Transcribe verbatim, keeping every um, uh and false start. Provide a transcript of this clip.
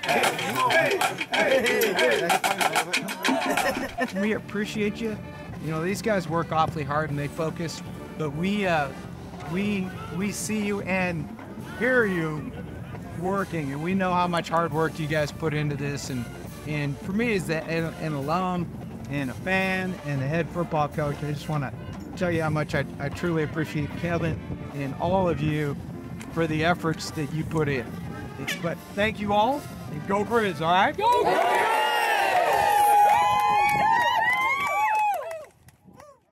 We appreciate you. You know, these guys work awfully hard and they focus, but we, uh, we, we see you and hear you working, and we know how much hard work you guys put into this. And, and for me, as an, an alum and a fan and a head football coach, I just want to tell you how much I, I truly appreciate Kevin and all of you for the efforts that you put in. But thank you all, and go Griz, all right? Go Griz!